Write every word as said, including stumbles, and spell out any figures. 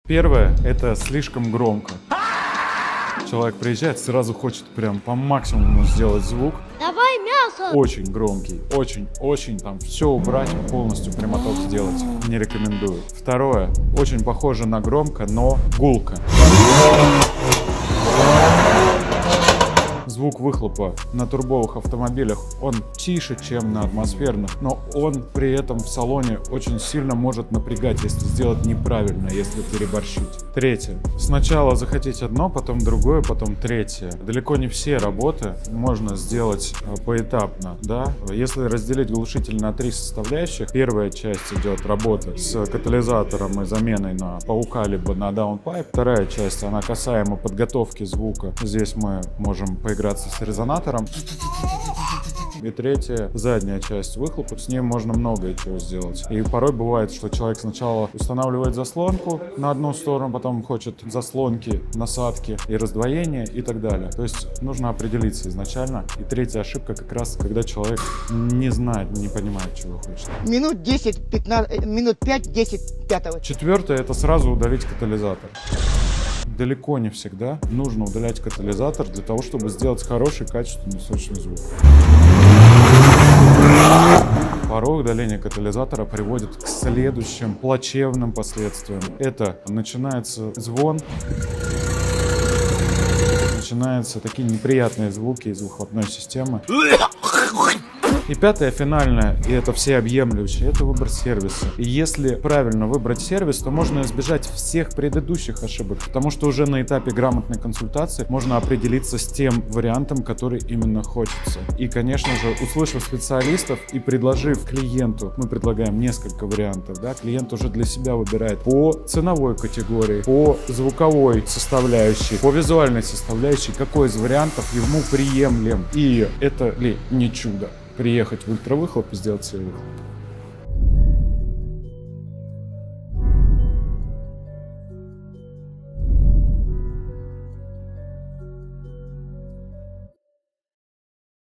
Первое – это слишком громко. Человек приезжает, сразу хочет прям по максимуму сделать звук. Давай мясо! Очень громкий, очень-очень там все убрать, полностью прямоток сделать не рекомендую. Второе – очень похоже на громко, но гулко. Звук выхлопа на турбовых автомобилях, он тише, чем на атмосферных, но он при этом в салоне очень сильно может напрягать, если сделать неправильно, если переборщить. Третье. Сначала захотеть одно, потом другое, потом третье. Далеко не все работы можно сделать поэтапно, да? Если разделить глушитель на три составляющих, первая часть идет работа с катализатором и заменой на паука либо на даунпайп. Вторая часть, она касаема подготовки звука. Здесь мы можем поиграть с резонатором. И третья, задняя часть выхлопа, с ним можно многое чего сделать. И порой бывает, что человек сначала устанавливает заслонку на одну сторону, потом хочет заслонки, насадки и раздвоение и так далее. То есть нужно определиться изначально. И третья ошибка как раз, когда человек не знает, не понимает, чего хочет. Минут десять-пятнадцать, минут пять-десять пятого. Четвертое – это сразу удалить катализатор. Далеко не всегда нужно удалять катализатор для того, чтобы сделать хороший, качественный, сочный звук. Порой удаление катализатора приводит к следующим плачевным последствиям. Это начинается звон, начинаются такие неприятные звуки из выхлопной системы. И пятое, финальное, и это всеобъемлющее, это выбор сервиса. И если правильно выбрать сервис, то можно избежать всех предыдущих ошибок, потому что уже на этапе грамотной консультации можно определиться с тем вариантом, который именно хочется. И, конечно же, услышав специалистов и предложив клиенту, мы предлагаем несколько вариантов, да, клиент уже для себя выбирает по ценовой категории, по звуковой составляющей, по визуальной составляющей, какой из вариантов ему приемлем. И это ли не чудо? Приехать в ультравыхлоп и сделать себе выхлоп.